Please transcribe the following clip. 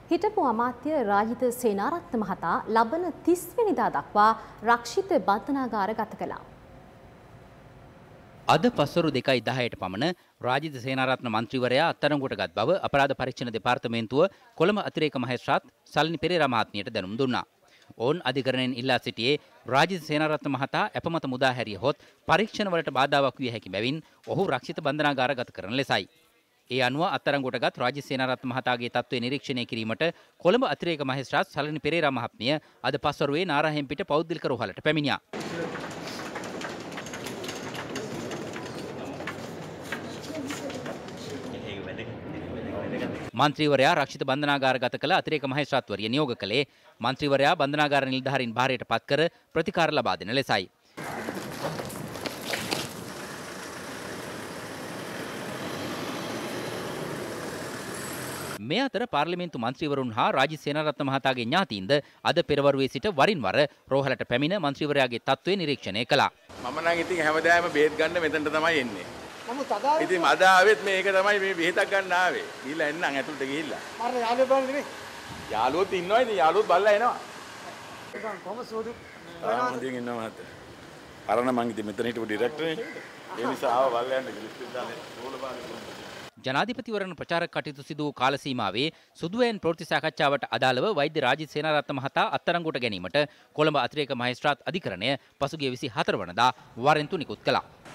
හිටපු අමාත්‍ය රාජිත සේනාරත්න මහතා ලබන 30 වෙනිදා දක්වා රක්ෂිත බන්ධනාගාර ගත කළා. අද පස්වරු 2:10ට පමණ රාජිත සේනාරත්න මන්ත්‍රීවරයා අත්අඩංගුවට ගත් බව අපරාධ පරීක්ෂණ දෙපාර්තමේන්තුව කොළඹ අතිරේක මහේස්ත්‍රාත් සලිනි පෙරේරා මහත්මියට දැනුම් දුන්නා. ඔවුන් අධිකරණයෙන් ඉල්ලා සිටියේ රාජිත සේනාරත්න මහතා අපමත මුදා හැරියහොත් පරීක්ෂණ වලට බාධාවක් විය හැකි බැවින් ඔහු රක්ෂිත බන්ධනාගාර ගත කරන ලෙසයි. ඒ අනුව අත්අඩංගුවටගත් රාජිත සේනාරත්න මහතාගේ තත්ත්වය නිරීක්ෂණය කිරීමට කොළඹ අතිරේක මහේස්ත්‍රාත් සලිනි පෙරේරා මහත්මිය අද පස්වරුවේ නාරහෙම්පිට පෞද්ගලික රෝහලට පැමිණියා. මන්ත්‍රීවරයා රක්ෂිත බන්ධනාගාර ගත කළ අතිරේක මහේස්ත්‍රාත්වරිය නියෝග කළේ මන්ත්‍රීවරයා බන්ධනාගාර නිලධාරීන් භාරයට පත් කර ප්‍රතිකාර ලබා දෙන ලෙසයි. මේ අතර පාර්ලිමේන්තු මන්ත්‍රීවරුන් හා රාජිත සේනාරත්න මහතාගේ ඥාතීන්ද අද පෙරවරුවේ සිට වරින් වර රෝහලට පැමිණ මන්ත්‍රීවරයාගේ තත්ත්වය නිරීක්ෂණය කළා. මම නම් ඉතින් හැමදාම බෙහෙත් ගන්න මෙතනට තමයි එන්නේ. ඉතින් අද ආවෙත් මේක තමයි මේ බෙහෙතක් ගන්න ආවේ. ගිහිල්ලා එන්නම් ඇතුළට ගිහිල්ලා. මම යාළුවෝ බලන්නේ නෙමෙයි. යාළුවෝත් ඉන්නවා ඉතින් යාළුවෝත් බලලා එනවා. කොහොම සෝදු? ආ මම ඉන්නවා මහත්තයා. අරන මං ඉතින් මෙතන හිටපු ඩිරෙක්ටර්නේ. ඒ නිසා ආව බලලා යන්න ලිස්ට් දාන්නේ ඕල බලන්න. ජනාධිපතිවරණ ප්‍රචාරක කටයුතු සිදු වූ කාල සීමාවේ සුදුවෑන් ප්‍රවෘත්ති සාකච්ඡාවට අදාළව වෛද්‍ය රාජිත සේනාරත්න මහතා අත්අඩංගුවට ගැනීමට කොළඹ අතිරේක මහේස්ත්‍රාත් අධිකරණය පසුගිය 24 වනදා වරෙන්තු නිකුත් කළා.